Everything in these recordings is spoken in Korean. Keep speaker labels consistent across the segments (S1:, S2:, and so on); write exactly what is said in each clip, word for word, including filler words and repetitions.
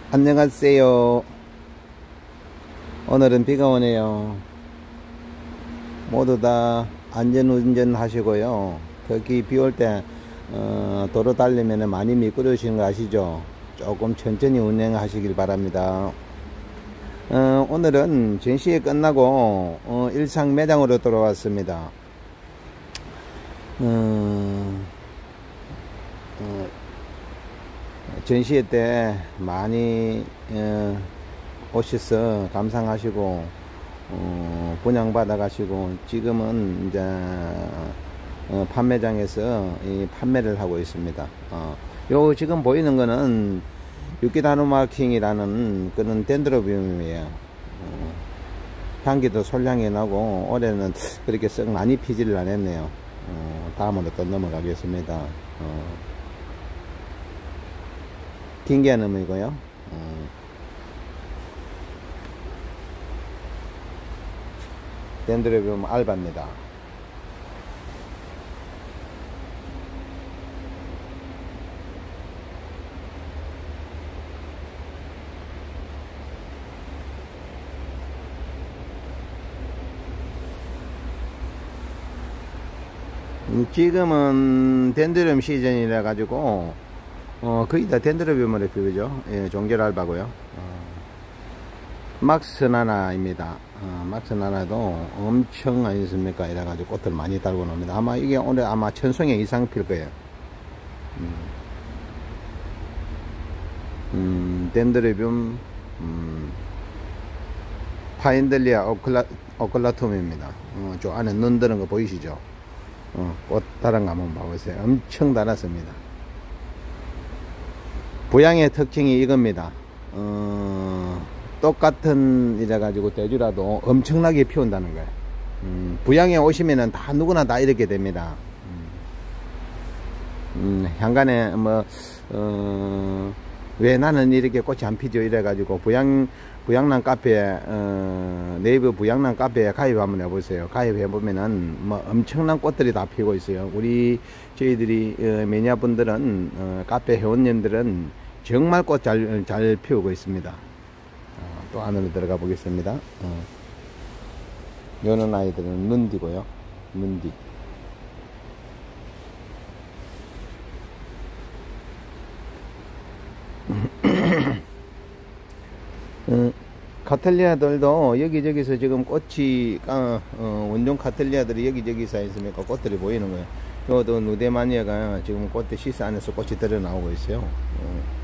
S1: 안녕하세요. 오늘은 비가 오네요. 모두 다 안전운전 하시고요. 특히 비 올 때 어, 도로 달리면 많이 미끄러우시는 거 아시죠? 조금 천천히 운행하시길 바랍니다. 어, 오늘은 전시회 끝나고 어, 일상 매장으로 돌아왔습니다. 어, 어, 전시회 때 많이 어, 오셔서 감상하시고 어, 분양받아 가시고 지금은 이제 어, 판매장에서 이 판매를 하고 있습니다. 어, 요 지금 보이는 거는 유기나노마킹이라는 그런 덴드로비움이에요. 어, 향기도 솔향이 나고 올해는 그렇게 썩 많이 피지를 않았네요. 어, 다음으로 또 넘어가겠습니다. 어, 긴게아놈이고요. 어, 덴드로비움 알바입니다. 지금은 덴드로비움 시즌이라 가지고 어, 거의 다 덴드로비움으로 피우죠. 예, 종결 알바고요. 어, 막스나나입니다. 어, 막스나나도 엄청 아니습니까? 이래 가지고 꽃을 많이 달고 놉니다. 아마 이게 오늘 아마 천송에 이상 필 거예요. 음, 음 덴드로비움 음, 파인들리아 오클라, 오클라툼입니다. 어, 저 안에 눈 드는 거 보이시죠? 어, 꽃 달은 거 한번 봐보세요. 엄청 달았습니다. 부양의 특징이 이겁니다. 어, 똑같은 이래 가지고 대주라도 엄청나게 피운다는 거예요. 음, 부양에 오시면은 다 누구나 다 이렇게 됩니다. 음, 음, 향간에 뭐 어, 왜 나는 이렇게 꽃이 안 피죠? 이래 가지고 부양 부양란 카페에 어, 네이버 부양란 카페에 가입 한번 해보세요. 가입해 보면은 뭐 엄청난 꽃들이 다 피고 있어요. 우리 저희들이 어, 매니아분들은 어, 카페 회원님들은 정말 꽃 잘 잘 피우고 있습니다. 어, 또 안으로 들어가 보겠습니다. 어. 요런 아이들은 눈디고요. 눈디. 어, 카텔리아들도 여기저기서 지금 꽃이 어, 어, 원종 카텔리아들이 여기저기서 있으니까 꽃들이 보이는 거예요. 요도 누데마니아가 지금 꽃대 시스 안에서 꽃이 들어 나오고 있어요. 어.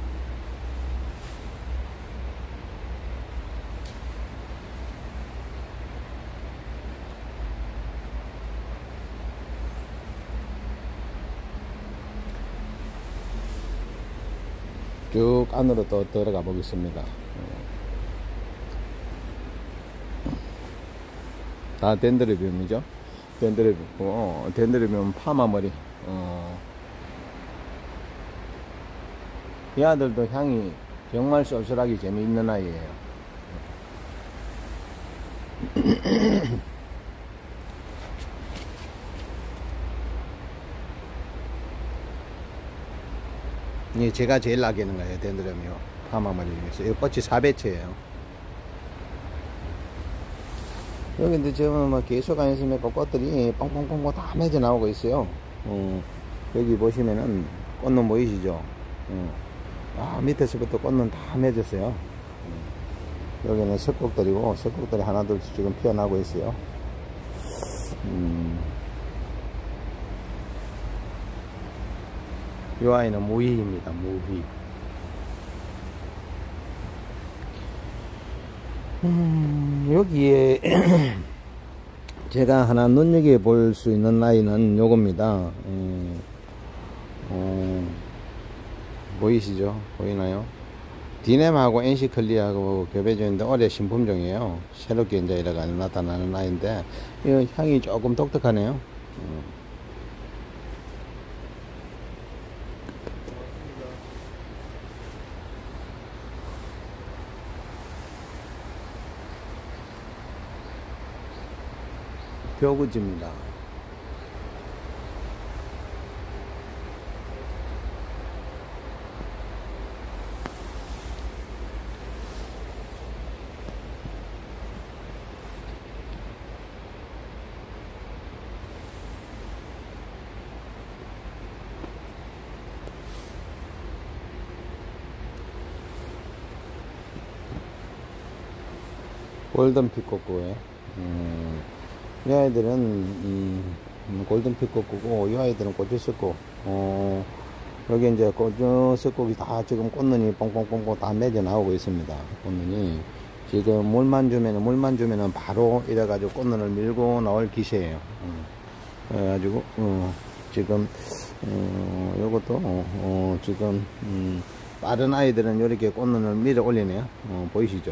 S1: 쭉 안으로 또 들어가 보겠습니다. 다 덴드로비움이죠. 덴드로비움, 어, 덴드로비움 파마머리. 어. 이 아들도 향이 정말 쏠쏠하게 재미있는 아이예요. 이 제가 제일 아끼는 거예요. 덴드로비움 파마머리 중에서. 이 꽃이 사배체예요. 여기 근데 지금 뭐 계속 안 있으면 꽃들이 뻥뻥뻥뻥 다 맺어 나오고 있어요. 어, 여기 보시면은 꽃눈 보이시죠? 어, 아, 밑에서부터 꽃눈 다 맺었어요. 어, 여기는 석곡들이고 석곡들이 하나둘씩 지금 피어나고 있어요. 음, 이 아이는 무희입니다. 무희. 음, 여기에 제가 하나 눈여겨볼 수 있는 아이는 요겁니다. 음, 어, 보이시죠? 보이나요? 디넴하고 엔시클리하고 교배종인데 올해 신품종이에요. 새롭게 이제 이래가 나타나는 아이인데 이 향이 조금 독특하네요. 음. 벼구지입니다. 골든 피코크에 음, 이 아이들은 음, 음, 골든 피코크고 이 아이들은 꼬치스코. 어, 여기 이제 꼬치스코이 다 지금 꽃눈이 뽕뽕뽕뽕 다 맺어 나오고 있습니다. 꽃눈이 지금 물만 주면은 물만 주면은 바로 이래가지고 꽃눈을 밀고 나올 기세예요. 음. 그래가지고 어, 지금 어, 요것도 어, 어, 지금 음, 빠른 아이들은 이렇게 꽃눈을 밀어 올리네요. 어, 보이시죠?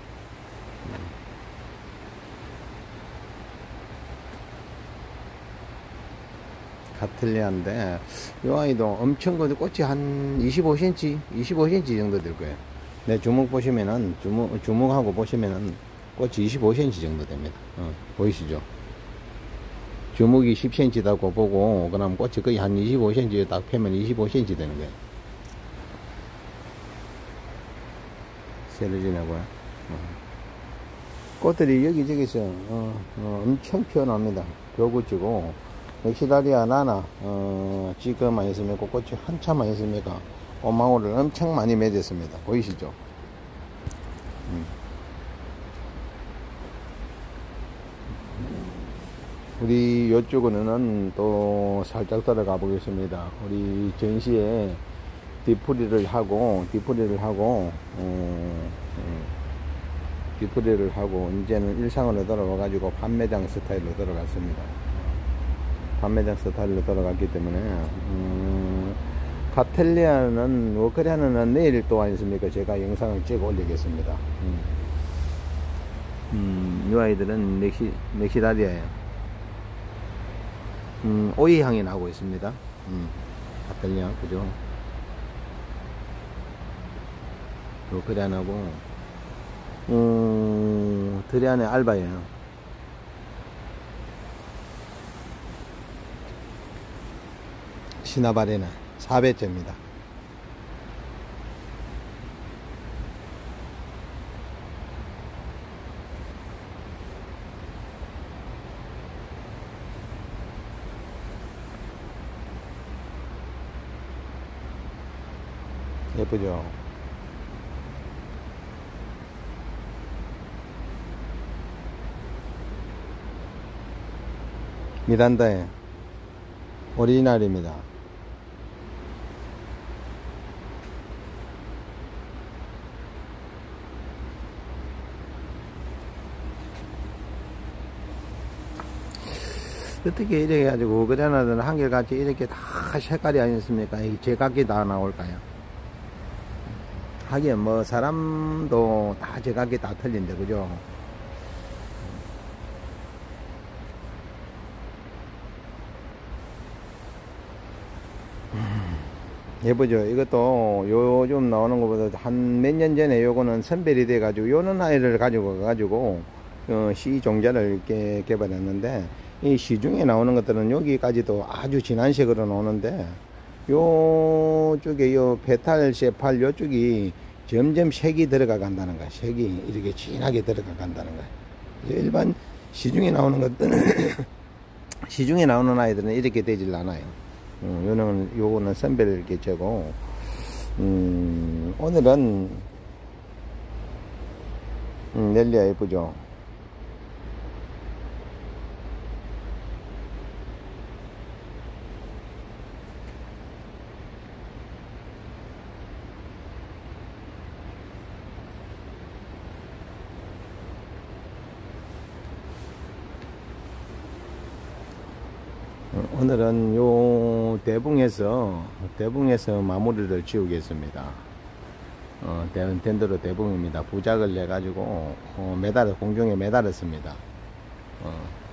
S1: 카틀리아인데 이 아이도 엄청 그 꽃이 한 이십오 센티미터 이십오 센티미터 정도 될 거예요. 내 주먹 보시면은 주먹 주먹하고 보시면은 꽃이 이십오 센티미터 정도 됩니다. 어, 보이시죠? 주먹이 십 센티미터다고 보고 그럼 꽃이 거의 한 이십오 센티미터 딱 펴면 이십오 센티미터 되는 거예요. 세르지나고요. 어. 꽃들이 여기저기서 어, 어, 엄청 피어납니다. 벼구지고 넥시다리아 나나 어, 지금만 있으면 꽃이 한참만 있으니까 꽃망울을 엄청 많이 맺었습니다. 보이시죠? 음. 우리 이쪽으로는 또 살짝 들어가 보겠습니다. 우리 전시에 뒤풀이를 하고 뒤풀이를 하고 어, 음, 뒤풀이를 하고 이제는 일상으로 들어가 가지고 판매장 스타일로 들어갔습니다. 판매장 스타일로 들어갔기 때문에 음, 카텔리아는 워크리아는 내일 또 아니습니까? 제가 영상을 찍어 올리겠습니다. 음, 음, 이 아이들은 넥시, 넥시다리아예요. 음, 오이 향이 나고 있습니다. 음, 카텔리아 그죠? 워크리아하고 음, 드리안의 알바예요. 시나바레나 사 배째입니다. 예쁘죠? 미란다의 오리지널입니다. 어떻게 이렇게 해가지고 그전에는 한결같이 이렇게 다 색깔이 아니었습니까? 제각기 다 나올까요? 하긴 뭐 사람도 다 제각기 다 틀린데 그죠? 예쁘죠? 이것도 요즘 나오는 것보다 한 몇 년 전에 요거는 선별이 돼 가지고 요런 아이를 가지고 가지고 어, 씨 종자를 이렇게 개발했는데 이 시중에 나오는 것들은 여기까지도 아주 진한 색으로 나오는데 요쪽에 요 페탈 세팔 요쪽이 점점 색이 들어가 간다는 거야. 색이 이렇게 진하게 들어가 간다는 거야. 일반 시중에 나오는 것들은 시중에 나오는 아이들은 이렇게 되질 않아요. 음, 요는 요거는 선별 개체고 음, 오늘은 음, 넬리아 예쁘죠? 오늘은 요 대붕에서 대붕에서 마무리를 지우겠습니다. 어, 덴드로 대붕입니다. 부작을 내 가지고 어, 매달 공중에 매달았습니다. 어.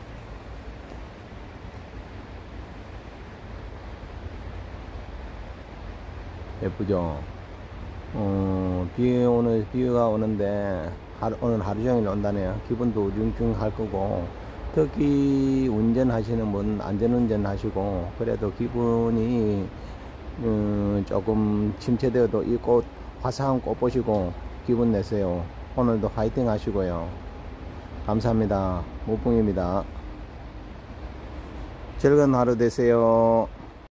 S1: 예쁘죠? 어, 비 오늘 비가 오는데 하루, 오늘 하루 종일 온다네요. 기분도 우중충할 거고. 특히 운전하시는 분 안전운전 하시고 그래도 기분이 음, 조금 침체되어도 이 꽃 화사한 꽃 보시고 기분 내세요. 오늘도 화이팅 하시고요. 감사합니다. 모풍입니다. 즐거운 하루 되세요.